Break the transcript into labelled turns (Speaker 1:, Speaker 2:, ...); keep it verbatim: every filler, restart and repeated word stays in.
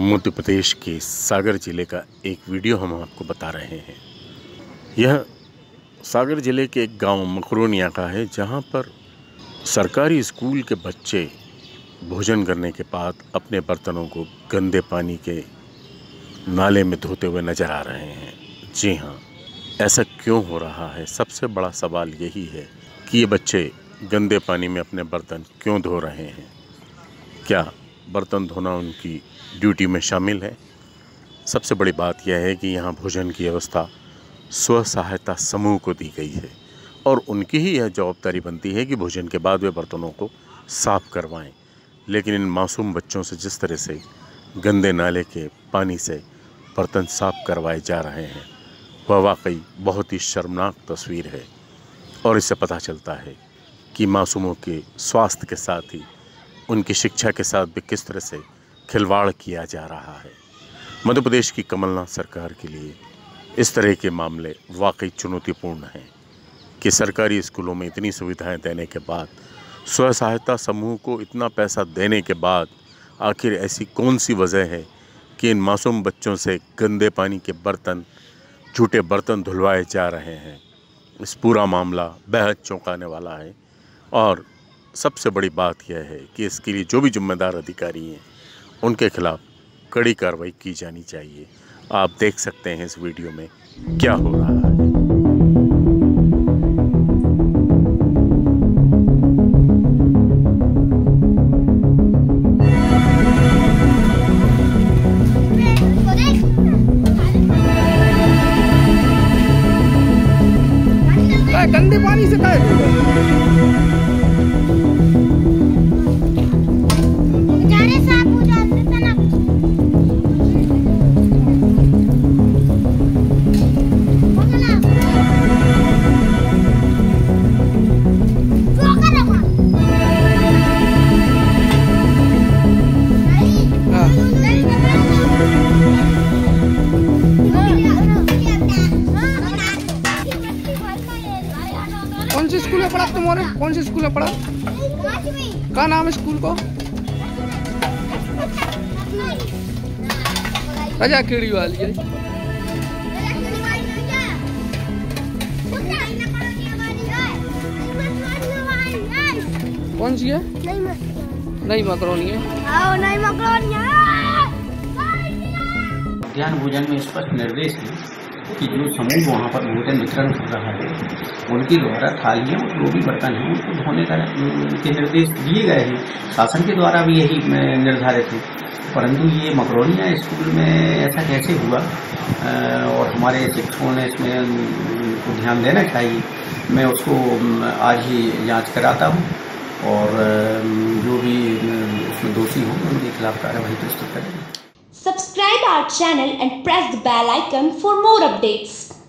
Speaker 1: मध्य प्रदेश के सागर ज़िले का एक वीडियो हम आपको बता रहे हैं। यह सागर ज़िले के एक गांव मकरोनिया का है, जहां पर सरकारी स्कूल के बच्चे भोजन करने के बाद अपने बर्तनों को गंदे पानी के नाले में धोते हुए नज़र आ रहे हैं। जी हां, ऐसा क्यों हो रहा है? सबसे बड़ा सवाल यही है कि ये बच्चे गंदे पानी में अपने बर्तन क्यों धो रहे हैं। क्या बर्तन धोना उनकी ड्यूटी में शामिल है? सबसे बड़ी बात यह है कि यहाँ भोजन की व्यवस्था स्व सहायता समूह को दी गई है और उनकी ही यह जवाबदारी बनती है कि भोजन के बाद वे बर्तनों को साफ़ करवाएं। लेकिन इन मासूम बच्चों से जिस तरह से गंदे नाले के पानी से बर्तन साफ़ करवाए जा रहे हैं, वह वाकई बहुत ही शर्मनाक तस्वीर है। और इससे पता चलता है कि मासूमों के स्वास्थ्य के साथ ही उनकी शिक्षा के साथ भी किस तरह से खिलवाड़ किया जा रहा है। मध्य प्रदेश की कमलनाथ सरकार के लिए इस तरह के मामले वाकई चुनौतीपूर्ण हैं कि सरकारी स्कूलों में इतनी सुविधाएं देने के बाद, स्व सहायता समूह को इतना पैसा देने के बाद, आखिर ऐसी कौन सी वजह है कि इन मासूम बच्चों से गंदे पानी के बर्तन, झूठे बर्तन धुलवाए जा रहे हैं। इस पूरा मामला बेहद चौंकाने वाला है और सबसे बड़ी बात यह है कि इसके लिए जो भी जिम्मेदार अधिकारी हैं, उनके खिलाफ कड़ी कार्रवाई की जानी चाहिए। आप देख सकते हैं इस वीडियो में क्या हो रहा है।
Speaker 2: गंदे पानी से काय कौन से स्कूल में पढ़ा तुम्हारे? कौन से स्कूल में पढ़ा? क्या नाम है स्कूल को? राजा केड़ी वाली है। कौन सी है? नहीं मकरोनी है।
Speaker 3: नहीं मकरोनी है।
Speaker 4: मध्याह्न भोजन में स्पष्ट निर्देश है कि जो समूह वहाँ पर भोजन वितरण कर रहा है, उनके द्वारा थालियाँ और जो भी बर्तन हैं उनको धोने का के निर्देश दिए गए हैं। शासन के द्वारा भी यही निर्धारित है, परंतु ये मकरोनिया स्कूल में ऐसा कैसे हुआ और हमारे शिक्षकों ने इसमें को ध्यान देना चाहिए। मैं उसको आज ही जांच कराता हूँ और जो भी उसमें दोषी होंगे उनके खिलाफ कार्रवाई प्रस्तुत करेंगे।
Speaker 5: Subscribe our channel and press the bell icon for more updates.